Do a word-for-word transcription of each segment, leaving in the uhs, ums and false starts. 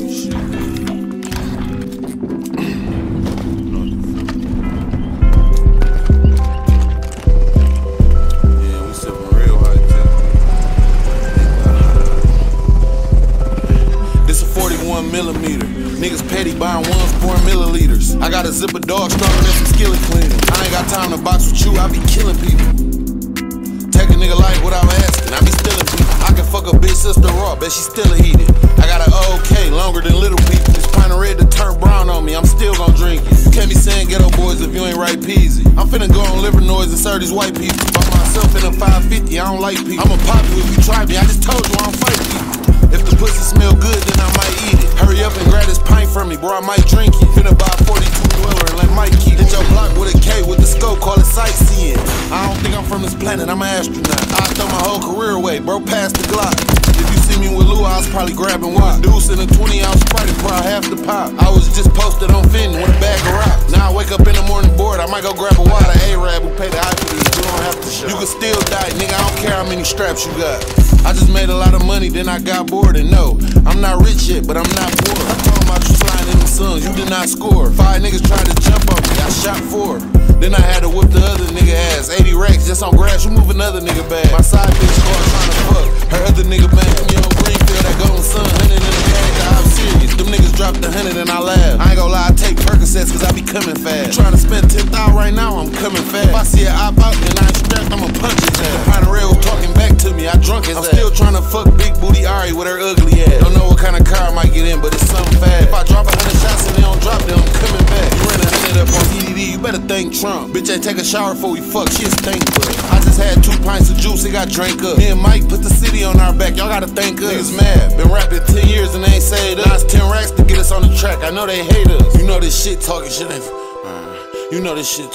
Millimeter. Niggas petty buying ones, four milliliters. I got a zipper dog stronger than some skillet cleaners. I ain't got time to box with you, I be killing people. Take a nigga life without asking, I be stealing people. I can fuck a bitch sister raw, bet she still a heated. I got an OK longer than little people. This pint of red to turn brown on me, I'm still gon' drink it. You can't be saying ghetto boys if you ain't right peasy. I'm finna go on liver noise and serve these white people. By myself in a five fifty, I don't like people. I'ma pop you if you try me, I just told you I don't fight people. If the pussy smell good, then I might eat it. Hurry up and grab this pint from me, bro, I might drink it. Finna buy a forty-two dweller and let Mike keep it. Hit your block with a K with the scope, call it sightseeing. I don't think I'm from this planet, I'm an astronaut. I throw my whole career away, bro, pass the Glock. If you see me with Lou, I was probably grabbing what? Deuce in a twenty ounce Sprite, probably half the pop. I was just posted on Fenton with a bag of rocks. Now I wake up in the morning bored, I might go grab a water. A-Rab who pay the eye for this, you don't have to show. You can still die, nigga, I don't care how many straps you got. I just made a lot of money, then I got bored and no, I'm not rich yet, but I'm not poor. I'm talking about you sliding in the suns, you did not score. Five niggas tried to jump on me, I shot four. Then I had to whip the other nigga ass. eighty racks just on grass, you move another nigga back. My side bitch hard trying to fuck. Her other nigga back, me on Greenfield, that golden sun. Hundred in the bag, I'm serious. Them niggas dropped the hundred and I laugh. I ain't gon' lie, I take Percocets cause I be coming fast. Trying to spend ten thousand right now, I'm coming fast. If I see an op out and I ain't strapped, I'ma punch his ass. Pint of red was talking back to me, I drunk his ass. I'm still trying to fuck big booty Ari with her ugly ass. Don't know what kind of car I might get in, but it's something fast. If I drop a hundred shots and they don't drop, then I'm coming back. You ran a hundred up on E D D, you better thank Trump. Bitch ain't take a shower before we fuck, she a stink butt. I just had two pints of juice, it got drank up. Me and Mike put the city on our back, y'all gotta thank us. Niggas mad, been rapping ten years and they ain't saved us. Now it's ten racks to get us on the track, I know they hate us. You know this shit talking shit ain't uh, You know this shit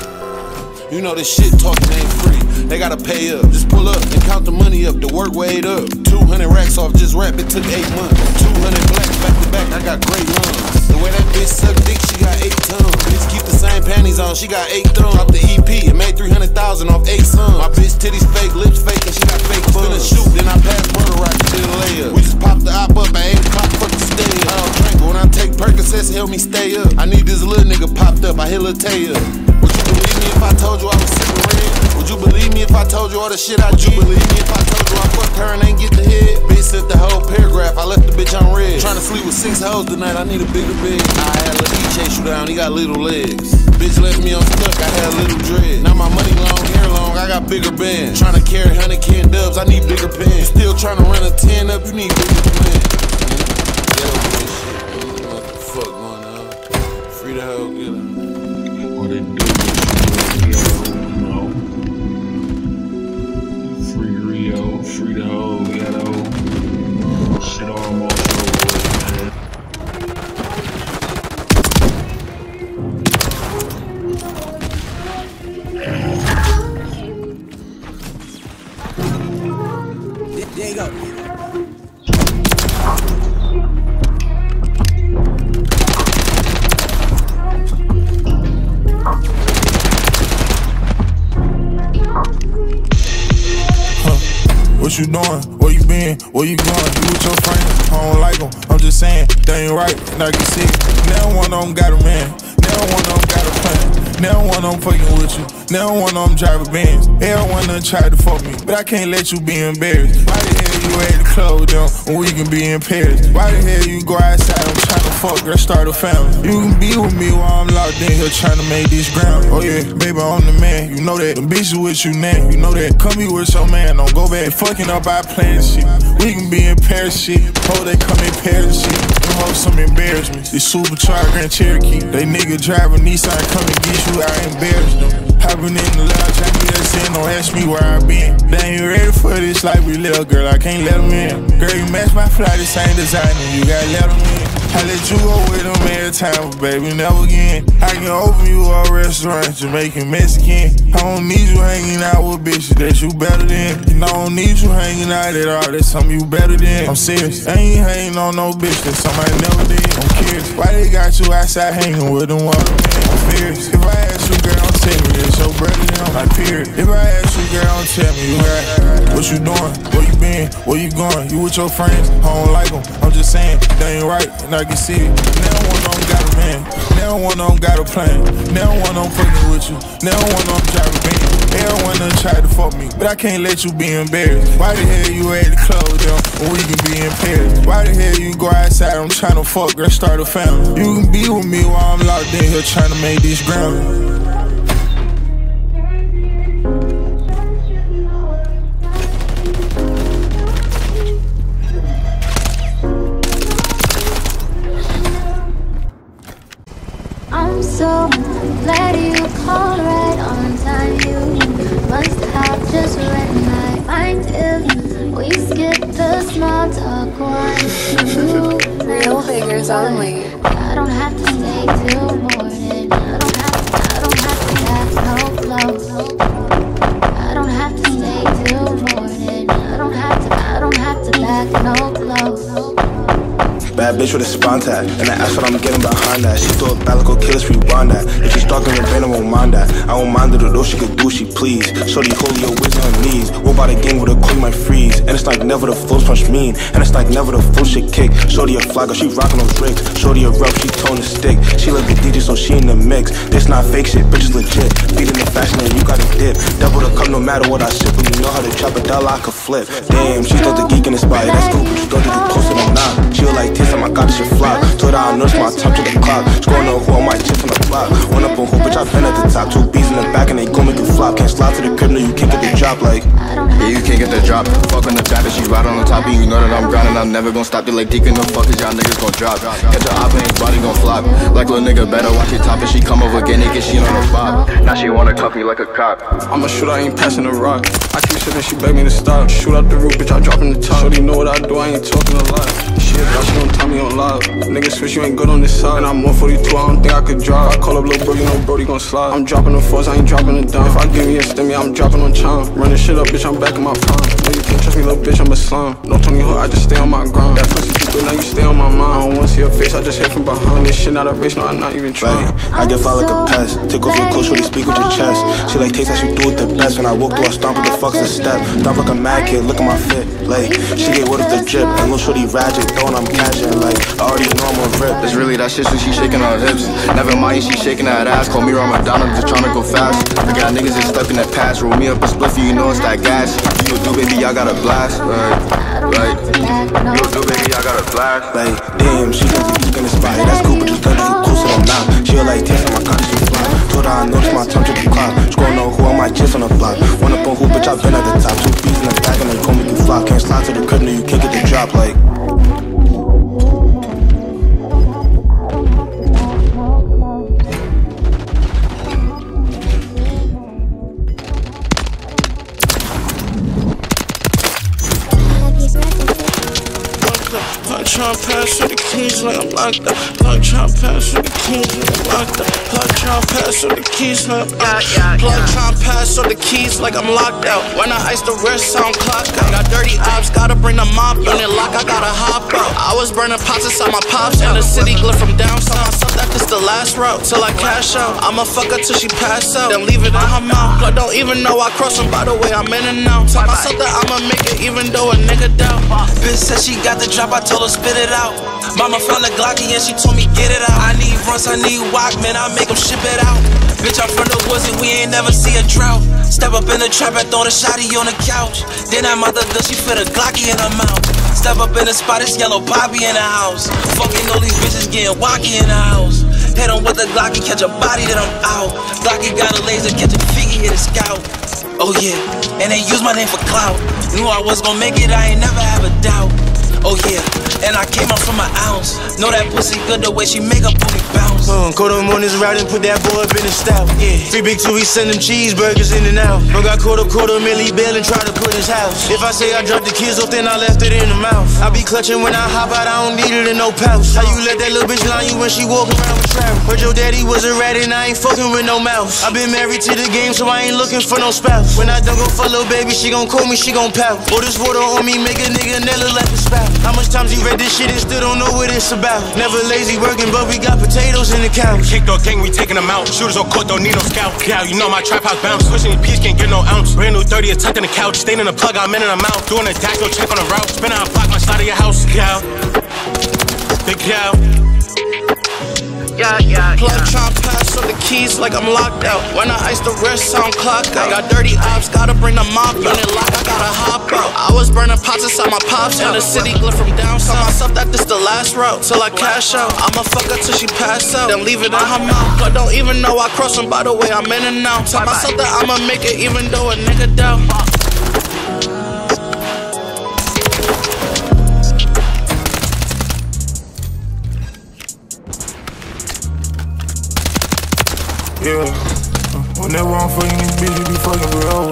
uh, You know this shit talking ain't free. They gotta pay up, just pull up and count the money up, the work weighed up. Two hundred racks off, just rap, it took eight months. Two hundred blacks back to back, I got great lungs. The way that bitch suck dick, she got eight tons. Bitch keep the same panties on, she got eight thumbs. Off the E P, it made three hundred thousand off eight sons. My bitch titties fake, lips fake, and she got fake buns. Finna shoot, then I pass murder rock, did a layup. We just popped the op up at eight o'clock, fuck the stay up. I don't drink, but when I take Percocets, help me stay up. I need this little nigga popped up, I hit Lil Tay up. Would you believe me if I told you I was sipping red? Would you believe me if I told you all the shit I do? Would you believe me if I told you I fucked her and ain't get the head? Bitch sent the whole paragraph, I left the bitch on red. Tryna sleep with six hoes tonight, I need a bigger bed. I had Lil E chase you down, he got little legs. Bitch left me unstuck, I had little dread. Now my money long, hair long, I got bigger bands. Tryna carry one hundred can dubs, I need bigger pens. Still tryna run a ten up, you need bigger plans. Ghetto bitch shit, what the fuck going on? Free the hell, get her. What it do? Free Rio, free the whole ghetto. Shit almost over, man. There you go. What you doing? Where you been? Where you going? You with your friends? I don't like them. I'm just saying, they ain't right, and I can see it. Now one of them got a man. Now one of them got a plan. Now one of them fucking with you. Now one of them drive a Benz. Every one of them tried to fuck me, but I can't let you be embarrassed. Why the hell you at the club with them when we can be in Paris? Why the hell you go outside? I'm trying to fuck, girl, start a family. You can be with me while I'm locked in here trying to make this ground. Oh yeah, baby, I'm the man, you know that. The bitches with you now, you know that. Come be with your man, don't go back. Fucking up our plans shit. We can be in Paris shit. Oh, they come in Paris shit. Them hoes some embarrassment. This supercharged Grand Cherokee. They nigga driving Nissan, come and get you, I embarrass them. Hopping in the lodge, I need us in, don't ask me where I been. They ain't ready for this like we little girl, I can't let them in. Girl, you match my fly, the same design, and you gotta let them in. I let you go with them every time, but baby, never again. I can open you a restaurant, Jamaican, Mexican. I don't need you hanging out with bitches that you better than. And I don't need you hanging out at all, that's something you better than. I'm serious, I ain't hanging on no bitch that somebody never did. I'm curious, why they got you outside hanging with them water, man? I'm fierce. If I ask you, girl, I'm serious. tell me this, your brother down, like period. If I ask you, girl, don't tell me, you got what you doing, where you been, where you going, you with your friends, I don't like them, I'm just saying, they ain't right, and I can see it. Now one of them got a man, now one of them got a plan, now one of them fucking with you, now one of them driving band. Everyone done tried to fuck me, but I can't let you be embarrassed. Why the hell you had to close down when we can be in Paris? Why the hell you go outside, I'm trying to fuck, girl, start a family. You can be with me while I'm locked in here trying to make this ground. I'm so glad you called right on time. You must have just read my mind if we skip the small talk one. Real figures only. I don't have to stay till morning. I don't have to, I don't have to have no clothes. I don't have to stay till morning. I don't have to, I don't have to back no clothes. Bad bitch with a spawn tag, and I ask what I'm getting behind that. She throw it back like okay, let's rewind that. If she's stalking your brain, I won't mind that. I won't mind her though, she could do she please. Shorty holy your whiz on her knees. What about a game with a queen might freeze? And it's like never the flows punch mean. And it's like never the full shit kick. Shorty a flagger, she rockin' those rigs. Shorty a rough, she tone the stick. She like the D J, so she in the mix. This not fake shit, bitch is legit. Beating the fashion and you gotta dip. Double the cup no matter what I sip. When you know how to chop a dollar, I could flip. Damn, she thought the geek in the spot. That's cool, but you thought that you posted or not. She was like this, I got this shit flop. Told her I nurse my time to the clock. Scoring on who I might chip on the block. One up on who, bitch, I been at the top. Two B's in the back and they gon' make you flop. Can't slide to the crib, no, you can't get the drop like. Yeah, you can't get the drop. Fuck on the back, but she right on the top. And you know that I'm grinding, I'm never gon' stop. You like deacon, no fuckers, y'all niggas gon' drop. Catch her op and his body gon' flop. Like little nigga, better watch your top. If she come over, get naked, she on her bob. Now she wanna cuff me like a cop. I'm a shooter, I ain't passing the rock. I keep sipping, she beg me to stop. Shoot out the roof, bitch, I drop in the top. Shorty know what I do, I ain't talking a lot. Shit, girl, she don't tell me on live. Niggas switch, you ain't good on this side. And I'm one forty-two, I don't think I could drive. I call up Lil' Bro, you know Brody gon' slide. I'm dropping the fours, I ain't dropping the dime. If I give me a stimmy, I'm dropping on charm. Running shit up, bitch, I'm back in my prime. No, you can't trust me, little bitch, I'm a slime. No Tony Hook, I just stay on my grind. That pussy too good, now you stay on my mind. I don't wanna see your face, I just hit from behind. This shit not a race, no, I'm not even trying. I get fly like a pest. Take off your clothes, really speak with your chest. She like taste that she do it the best. When I walk through, I stomp with the fuck's a step. Stomp like a mad kid, look at my fit. Like, she get wet with the drip. And little shorty ratchet, throwing I'm catching. Like, I already know I'm a rip. It's really that shit, so she shaking her hips. Never mind, she shaking that ass. Call me Ramadan, I'm just tryna go fast. I got niggas that's stuck in the past. Roll me up a spliffy, you know it's that gas. You do, baby, I got a blast. Like, like, you do, baby, I got a blast. Like, damn, she got the geek in the spot. Yeah, that's cool, but you thought you close to them now. She like taste on my car, she fly. Told her I noticed my time to the clock. Scoring on who I might chase on the block. One up on who, bitch, I been at the top. Two B's in the back and they gon' make you flop. Can't slide to the crib, no, you can't get the drop. Like. Plug tryna pass with the keys like I'm locked up. Plug tryna pass with the keys like I'm locked up. Plug tryna pass with the keys like I'm locked up. Plug tryna pass with the keys like I'm locked out. When I ice the wrist, I don't clock out. Got dirty ops, gotta bring the mop. Unit lock, I gotta hop out. I was burning pots inside my pops. And the city glip from down south. Myself that this the last route till I cash out. I'ma fuck her till she pass out. Then leave it in her mouth. Plug don't even know I cross her. By the way, I'm in and out. Tell myself that I'ma make it even though a nigga doubt. Bitch said she got the drop, I told her spit it out. Mama found a Glocky and she told me get it out. I need runs, I need Walkman, I make them ship it out. Bitch, I'm from the woods and we ain't never see a drought. Step up in the trap and throw the shotty on the couch. Then that mother girl, she fit a Glocky in her mouth. Step up in the spot, it's yellow Bobby in the house. Fucking all these bitches getting wacky in the house. Hit him with a Glocky, catch a body, then I'm out. Glocky got a laser, catch a figgy, hit a scout. Oh yeah, and they use my name for clout. Knew I was gonna make it, I ain't never have a doubt. Oh yeah, and I came up from an ounce. Know that pussy good the way she make her booty bounce. Uh, caught him on his route and put that boy up in the stout. Yeah, free big two, he send them cheeseburgers in and out. I got caught up, caught a Millie Bill and try to put his house. If I say I dropped the kids off, then I left it in the mouth. I be clutching when I hop out, I don't need it in no pouch. How you let that little bitch line you when she walk around with travel? Heard your daddy was a rat and I ain't fucking with no mouse. I been married to the game, so I ain't looking for no spouse. When I don't go for little baby, she gon' call me, she gon' pout. Pour this water on me, make a nigga never let it spout. How much times you read this shit and still don't know what it's about? Never lazy working, but we got potatoes in the couch. Kicked off gang, we taking them out. Shooters on court, don't need no scout. Yeah, you know my trap house bounce. Pushing the piece, can't get no ounce. Brand new thirty, tucked in the couch. Staying in the plug, I'm in and I'm out. Doing a dash, go check on the route. Spin out a block, my slide of your house. Yeah, big yeah. Yeah, yeah, Plug yeah. Tryna pass on the keys like I'm locked out. When I ice the wrist, sound clock out. Got dirty ops, gotta bring the mop. Unit lock, I gotta hop out. I was burning pots inside my pops. In the city, glip from down south. Tell myself that this the last route till I cash out. I'ma fuck her till she pass out, then leave it in her mouth. But don't even know I cross them by the way I'm in and out. Tell myself that I'ma make it even though a nigga doubt. Yeah, whenever I'm fucking this bitch, you be fucking forever.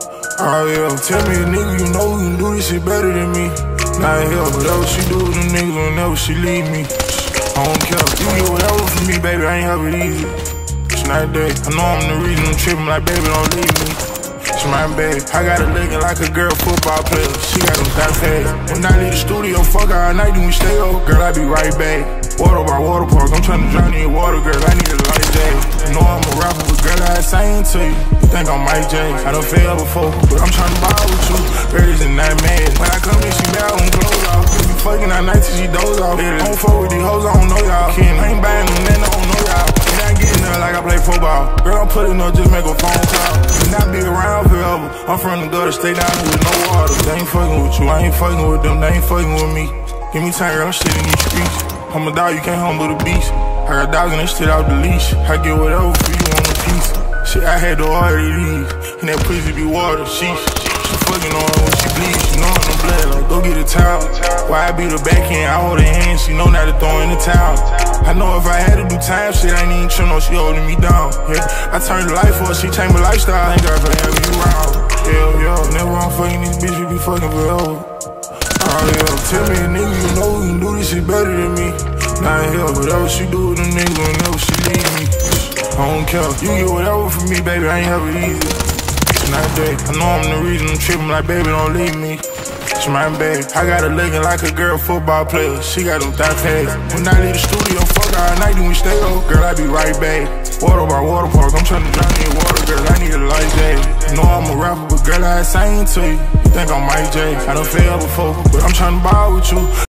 Oh yeah, tell me a nigga you know you can do this shit better than me. Nah hell, whatever she do with them niggas whenever she leave me, I don't care. You get whatever for me, baby, I ain't have it easy. It's not that, I know I'm the reason I'm tripping, like baby, don't leave me. It's my bad, I got her looking like a girl football player. She got them fat fast. When I leave the studio, fuck her all night, then we stay up. Girl, I be right back. Water by water park, I'm tryna drown in water, girl, I need a light jacket. You know I'm a rapper, but girl, I ain't saying to you. You think I'm Mike James, I done failed before, but I'm tryna ball with you. Girl, isn't that mad? When I come in, she bad on clothes off. We be fucking all night till she doze off. I don't fuck with these hoes, I don't know y'all. I ain't buying them, then I don't know y'all. And I getting there like I play football. Girl, I'm putting up, just make a phone call. And I be around forever. I'm from the gutter, stay down here with no water. They ain't fucking with you, I ain't fucking with them, they ain't fucking with me. Give me time, girl, I'm shit in these streets. I'm a dog, you can't humble the beast. I got dogs and that shit out the leash. I get whatever for you on the piece. Shit, I had to order these. And that pussy be water, sheesh. She fucking on when she bleeds. She know I'm the blood, like go get a towel. Why I beat her backhand, I hold her hand. She know not to throw in the towel. I know if I had to do time, shit, I ain't even trim, no, she holding me down. Yeah, I turned the life for her, she changed my lifestyle. Thank God for having you around. Hell, yo, whenever I'm fucking this bitch, we be fucking forever. Oh yeah, tell me a nigga you know you can do this shit better than me. Nah hell, whatever she do with them niggas whenever she leave me, I don't care. You get whatever for me, baby, I ain't have it easy. It's not that, I know I'm the reason I'm tripping, like baby, don't leave me. It's my bad, I got her looking like a girl football player. She got them thigh pads. When I leave the studio, fuck her all night, then we stay up. Girl, I be right back. Water by water park, I'm tryna drown in water, girl, I need a light jacket. You know I'm a rapper, but girl, I ain't saying to you. You think I'm Mike J, I done failed before, but I'm tryna ball with you.